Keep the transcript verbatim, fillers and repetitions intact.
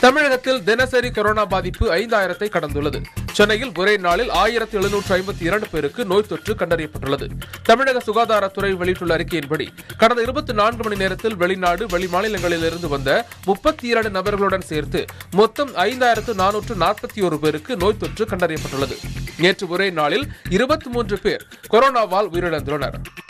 தமிழகத்தில் தினசரி கொரோனா பாதிப்பு ஐந்தாயிரத்தை கடந்துள்ளது. சென்னையில் ஒரே நாளில் ஆயிரத்தி எழுநூற்று ஐம்பத்தி இரண்டு பேருக்கு நோய் தொற்று கண்டறியப்பட்டுள்ளது. தமிழக சுகாதாரத்துறை வெளியிட்டுள்ள அறிக்கையின்படி கடந்த இருபத்தி நான்கு மணி நேரத்தில் வெளிநாடு வெளி மாநிலங்களிலிருந்து வந்த முப்பத்தி இரண்டு நபர்களுடன் சேர்த்து மொத்தம் ஐந்தாயிரத்து நானூற்று நாற்பத்தி ஒரு பேருக்கு நோய் தொற்று கண்டறியப்பட்டுள்ளது. நேற்று ஒரே நாளில் இருபத்தி மூன்று பேர் கொரோனாவால் உயிரிழந்துள்ளனர்.